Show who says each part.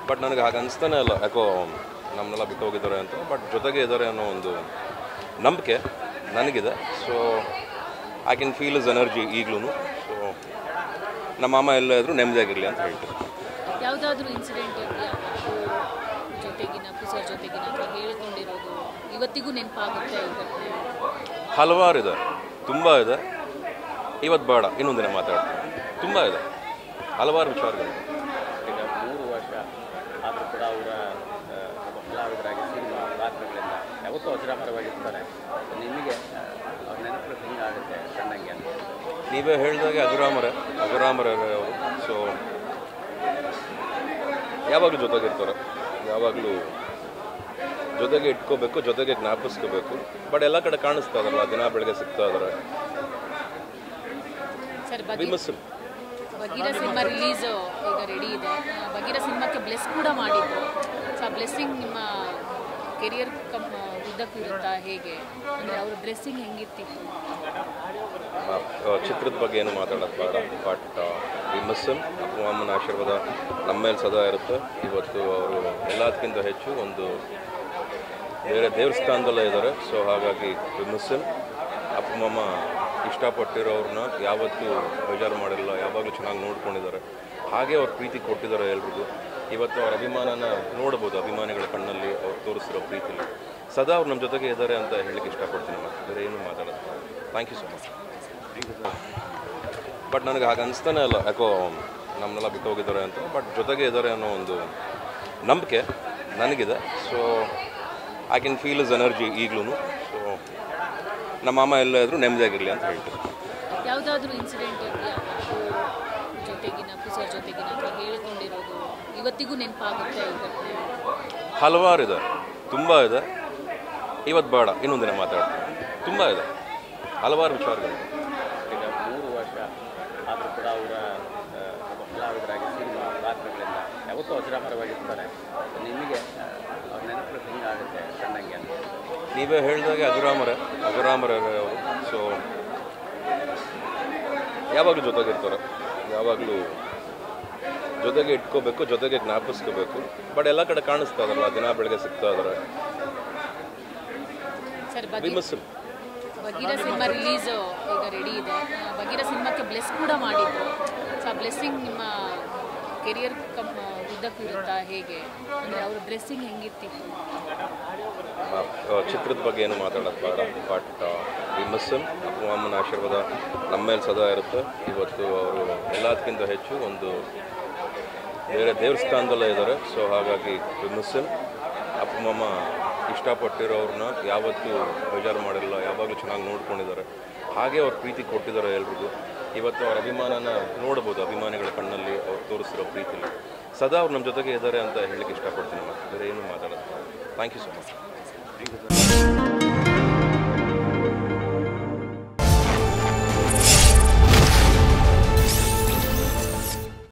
Speaker 1: But ನನಗೆ ಹಾಗೆ ಅನಿಸ್ತಾನೆ ಇಲ್ಲ, ಯಾಕೋ ನಮ್ಮನ್ನೆಲ್ಲ ಬಿಟ್ಟು ಹೋಗಿದ್ದಾರೆ ಅಂತ. ಬಟ್ ಜೊತೆಗೆ ಇದ್ದಾರೆ ಅನ್ನೋ ಒಂದು ನಂಬಿಕೆ ನನಗಿದೆ. So I can feel is energy ಈಗಲೂ. ಸೊ ನಮ್ಮ ಮಾಮ ಎಲ್ಲ ಇದ್ರೂ ನೆಮ್ಮದಿಯಾಗಿರಲಿ ಅಂತ ಹೇಳ್ತೀನಿ.
Speaker 2: ಯಾವುದಾದ್ರೂ ಇನ್ಸಿಡೆಂಟ್ ಇದೆಯಾ ಜೊತೆಗಿನ ಸರ್ ಜೊತೆಗಿನ ಅಥವಾ ಹೇಳ್ಕೊಂಡಿರೋದು ಇವತ್ತಿಗೂ ನೆನಪಾಗುತ್ತೆ?
Speaker 1: ಹಲವಾರು ಇದೆ, ತುಂಬ ಇದೆ. ಇವತ್ತು ಬೇಡ, ಇನ್ನೊಂದು ದಿನ ಮಾತಾಡ್ತೀನಿ. ತುಂಬ ಇದೆ, ಹಲವಾರು ವಿಚಾರಗಳು.
Speaker 3: ಈಗ 3 ವರ್ಷ ಆದರೂ ಕೂಡ ಅವರ ಒಬ್ಬ ಕಲಾವಿದರಾಗಿ ಸಿನಿಮಾ ಪಾತ್ರಗಳಿಂದ ಯಾವತ್ತೂ ಅಜರಾಮರವಾಗಿರ್ತಾರೆ. ನಿಮಗೆ ಅವ್ರ ನೆನಪು ಹೆಂಗಾಗುತ್ತೆ ಸಣ್ಣಂಗೆ ಅಂತ?
Speaker 1: ನೀವೇ ಹೇಳಿದಾಗೆ ಅಜರಾಮರೇ ಅವರು. ಸೊ ಯಾವಾಗಲೂ ಜೊತೆಗಿರ್ತಾರೆ, ಯಾವಾಗಲೂ ಜೊತೆಗೆ ಇಟ್ಕೋಬೇಕು, ಜೊತೆಗೆ ಜ್ಞಾಪಿಸ್ಕೋಬೇಕು. ಬಟ್ ಎಲ್ಲ ಕಡೆ ಕಾಣಿಸ್ತಾ ಇದಾರಲ್ಲ, ದಿನ ಬೆಳಗ್ಗೆ ಸಿಗ್ತಾ ಇದ್ದಾರೆ.
Speaker 2: ಬಗೀರ ಸಿನಿಮಾ ರಿಲೀಸ್ ಈಗ ರೆಡಿ ಇದೆ. ಬಗೀರ ಸಿನಿಮಾಕ್ಕೆ ಬ್ಲೆಸ್ ಕೂಡ ಮಾಡಿದ್ದು. ಸೊ ಆ ಬ್ಲೆಸ್ಸಿಂಗ್ ನಿಮ್ಮ ಕೆರಿಯರ್ ಉದ್ದಕ್ಕೂ ಇರುತ್ತಾ ಹೇಗೆ? ಅಂದರೆ ಅವ್ರ ಡ್ರೆಸ್ಸಿಂಗ್ ಹೆಂಗಿರ್ತಿತ್ತು?
Speaker 1: ಚಿತ್ರದ ಬಗ್ಗೆ ಏನು ಮಾತಾಡೋದು ಬೇಡ. But we miss him. ಅಪ್ಪ ಅಮ್ಮನ ಆಶೀರ್ವಾದ ನಮ್ಮ ಮೇಲೆ ಸದಾ ಇರುತ್ತೆ. ಇವತ್ತು ಅವರು ಎಲ್ಲದಕ್ಕಿಂತ ಹೆಚ್ಚು ಒಂದು ಬೇರೆ ದೇವಸ್ಥಾನದಲ್ಲೇ ಇದ್ದಾರೆ. ಸೊ ಹಾಗಾಗಿ ವಿ ಮಿಸ್ ಹಿಮ್. ಅಪ್ಪ ಅಮ್ಮ ಇಷ್ಟಪಟ್ಟಿರೋರನ್ನ ಯಾವತ್ತೂ ಬೇಜಾರು ಮಾಡಿಲ್ಲ, ಯಾವಾಗಲೂ ಚೆನ್ನಾಗಿ ನೋಡ್ಕೊಂಡಿದ್ದಾರೆ. ಹಾಗೆ ಅವ್ರ ಪ್ರೀತಿ ಕೊಟ್ಟಿದ್ದಾರೆ ಎಲ್ರಿಗೂ. ಇವತ್ತು ಅವ್ರ ಅಭಿಮಾನನ ನೋಡ್ಬೋದು, ಅಭಿಮಾನಿಗಳ ಕಣ್ಣಲ್ಲಿ ಅವ್ರು ತೋರಿಸಿರೋ ಪ್ರೀತಿಲಿ ಸದಾ ಅವ್ರು ನಮ್ಮ ಜೊತೆಗೆ ಇದ್ದಾರೆ ಅಂತ ಹೇಳಲಿಕ್ಕೆ ಇಷ್ಟಪಡ್ತೀನಿ. ಮತ್ತೆ ಬೇರೆ ಏನೂ ಮಾತಾಡೋದು. Thank you so much. But ನನಗೆ ಹಾಗೆ ಅನಿಸ್ತಾನೆ ಇಲ್ಲ, ಯಾಕೋ ನಮ್ಮನ್ನೆಲ್ಲ ಬಿಟ್ಟು ಹೋಗಿದ್ದಾರೆ ಅಂತ. ಬಟ್ ಜೊತೆಗೆ ಇದ್ದಾರೆ ಅನ್ನೋ ಒಂದು ನಂಬಿಕೆ ನನಗಿದೆ. So I can feel is energy ಈಗಲೂ. ಸೊ ನಮ್ಮ ಮಾಮ ಎಲ್ಲ ಇದ್ರೂ ನೆಮ್ಮದಿಯಾಗಿರಲಿ ಅಂತ ಹೇಳ್ತೀನಿ.
Speaker 2: ಯಾವುದಾದ್ರೂ ಇನ್ಸಿಡೆಂಟ್ ಇದೆಯಾ ಜೊತೆಗಿನ ಸರ್ ಜೊತೆಗಿನ ಅಥವಾ ಹೇಳ್ಕೊಂಡಿರೋದು ಇವತ್ತಿಗೂ ನೆನಪಾಗುತ್ತೆ?
Speaker 1: ಹಲವಾರು ಇದೆ, ತುಂಬ ಇದೆ. ಇವತ್ತು ಬೇಡ, ಇನ್ನೊಂದು ದಿನ ಮಾತಾಡ್ತೀನಿ. ತುಂಬ ಇದೆ, ಹಲವಾರು ವಿಚಾರಗಳು.
Speaker 3: ಈಗ 3 ವರ್ಷ ಆದರೂ ಕೂಡ ಅವರ ಒಬ್ಬ ಕಲಾವಿದರಾಗಿ ಸಿನಿಮಾ ಪಾತ್ರಗಳಿಂದ ಯಾವತ್ತೂ ಅಜರಾಮರವಾಗಿರ್ತಾರೆ. ನಿಮಗೆ ಅವ್ರ ನೆನಪು ಹೆಂಗಾಗುತ್ತೆ ಸಣ್ಣಂಗೆ ಅಂತ?
Speaker 1: ನೀವೇ ಹೇಳಿದಾಗೆ ಅಜರಾಮರೇ ಅವರು. ಸೊ ಯಾವಾಗಲೂ ಜೊತೆಗಿರ್ತಾರೆ, ಯಾವಾಗಲೂ ಜೊತೆಗೆ ಇಟ್ಕೋಬೇಕು, ಜೊತೆಗೆ ಜ್ಞಾಪಿಸ್ಕೋಬೇಕು. ಬಟ್ ಎಲ್ಲ ಕಡೆ ಕಾಣಿಸ್ತಾ ಇದಾರಲ್ಲ, ದಿನ ಬೆಳಗ್ಗೆ ಸಿಗ್ತಾ ಇದ್ದಾರೆ.
Speaker 2: ಬಗೀರ ಸಿನಿಮಾ ರಿಲೀಸ್ ಈಗ ರೆಡಿ ಇದೆ. ಬಗೀರ ಸಿನಿಮಾಕ್ಕೆ ಬ್ಲೆಸ್ ಕೂಡ ಮಾಡಿದ್ದು. ಸೊ ಆ ಬ್ಲೆಸ್ಸಿಂಗ್ ನಿಮ್ಮ ಕೆರಿಯರ್ ಉದ್ದಕ್ಕೂ ಇರುತ್ತಾ ಹೇಗೆ? ಅಂದರೆ ಅವ್ರ ಡ್ರೆಸ್ಸಿಂಗ್ ಹೆಂಗಿರ್ತಿತ್ತು?
Speaker 1: ಚಿತ್ರದ ಬಗ್ಗೆ ಏನು ಮಾತಾಡೋದು ಬೇಡ. But we miss him. ಅಪ್ಪ ಅಮ್ಮನ ಆಶೀರ್ವಾದ ನಮ್ಮ ಮೇಲೆ ಸದಾ ಇರುತ್ತೆ. ಇವತ್ತು ಅವರು ಎಲ್ಲದಕ್ಕಿಂತ ಹೆಚ್ಚು ಒಂದು ಬೇರೆ ದೇವಸ್ಥಾನದಲ್ಲೇ ಇದ್ದಾರೆ. ಸೊ ಹಾಗಾಗಿ ವಿ ಮಿಸ್ ಹಿಮ್. ಅಪ್ಪ ಅಮ್ಮ ಇಷ್ಟಪಟ್ಟಿರೋರನ್ನ ಯಾವತ್ತೂ ಬೇಜಾರು ಮಾಡಿಲ್ಲ, ಯಾವಾಗಲೂ ಚೆನ್ನಾಗಿ ನೋಡ್ಕೊಂಡಿದ್ದಾರೆ. ಹಾಗೆ ಅವ್ರ ಪ್ರೀತಿ ಕೊಟ್ಟಿದ್ದಾರೆ ಎಲ್ರಿಗೂ. ಇವತ್ತು ಅವ್ರ ಅಭಿಮಾನನ ನೋಡ್ಬೋದು, ಅಭಿಮಾನಿಗಳ ಕಣ್ಣಲ್ಲಿ ಅವ್ರು ತೋರಿಸಿರೋ ಪ್ರೀತಿಲಿ ಸದಾ ಅವ್ರು ನಮ್ಮ ಜೊತೆಗೆ ಇದ್ದಾರೆ ಅಂತ ಹೇಳಲಿಕ್ಕೆ ಇಷ್ಟಪಡ್ತೀನಿ. ಮತ್ತೆ ಬೇರೆ ಏನೂ ಮಾತಾಡೋದು. Thank you so much.